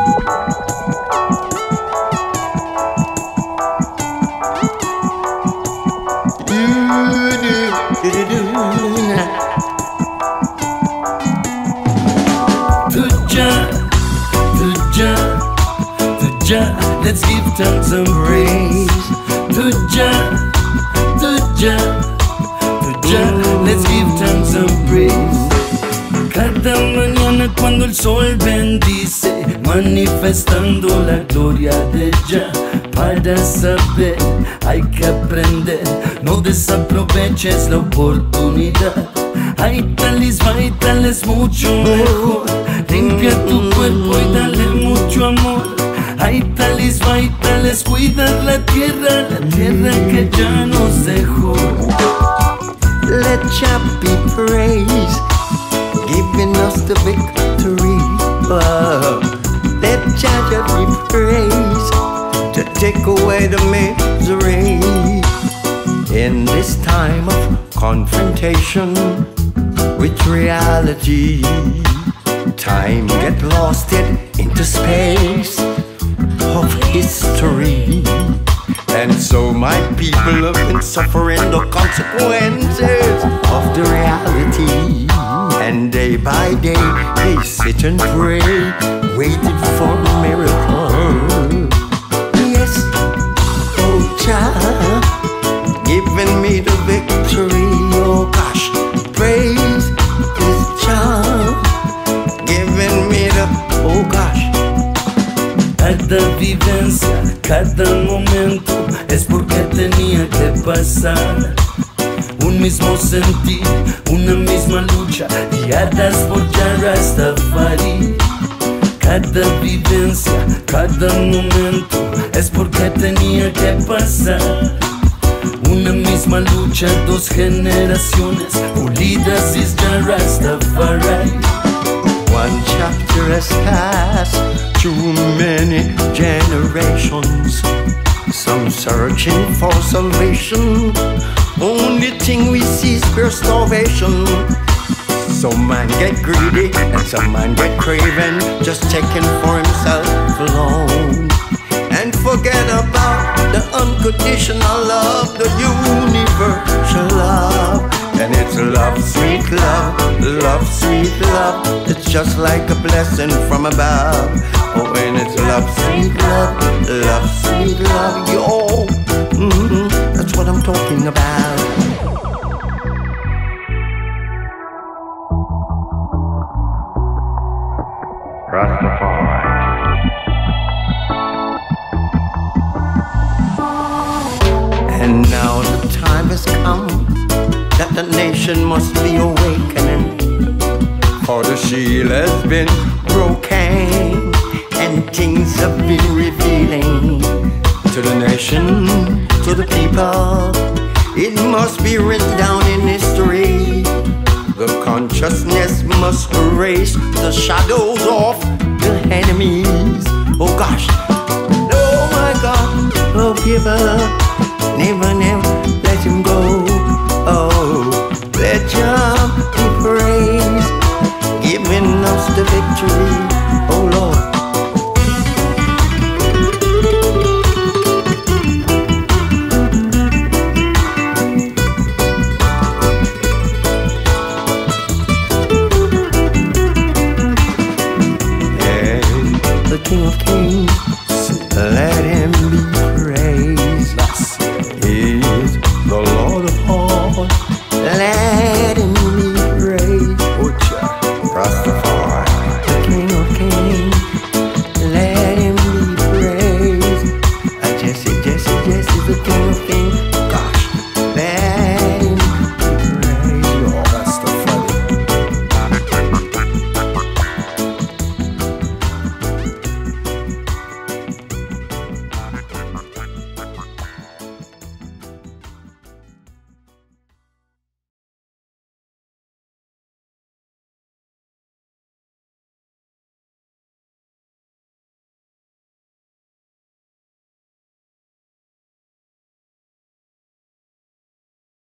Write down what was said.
Let's give thanks and praise to Jah, to Jah, to Jah. Let's give thanks and praise. Cada mañana cuando el sol bendice, manifestando la gloria de Jah. Para saber hay que aprender, no desaproveches la oportunidad. Hay tales vitales mucho mejor. Limpia tu cuerpo y dale mucho amor. Hay tales vitales, cuida la tierra que ya nos dejó. Let Jah be praised, giving us the victory. Oh, let Jah be praised to take away the misery. In this time of confrontation with reality, time get lost into space of history. And so my people have been suffering the consequences of the reality. And day by day they sit and pray, waiting for a miracle. Yes, oh Jah, giving me the victory. Oh gosh, praise is Jah, giving me the, oh gosh. Cada vivencia, cada momento es porque tenía que pasar. Un mismo sentir, una misma lucha, guiadas por Jah Rastafari. Cada vivencia, cada momento es porque tenía que pasar. Una misma lucha, dos generaciones unidas es Jah Rastafari. One chapter has passed through many generations, some searching for salvation. Only thing we see is pure starvation. Some man get greedy and some man get craving, just taking for himself alone, and forget about the unconditional love, the universal love. And it's love, sweet love, love, sweet love. It's just like a blessing from above. Oh, and it's love, sweet love, love, sweet love. Yo, that's what I'm talking about. Rastafari. And now the time has come that the nation must be awakening, for the shield has been broken and things have been revealing to the nation, to the people. It must be written down in history. The consciousness must erase the shadows of the enemies. Oh gosh, oh my God, oh people, never, never let him go. Oh, let Jah be praised.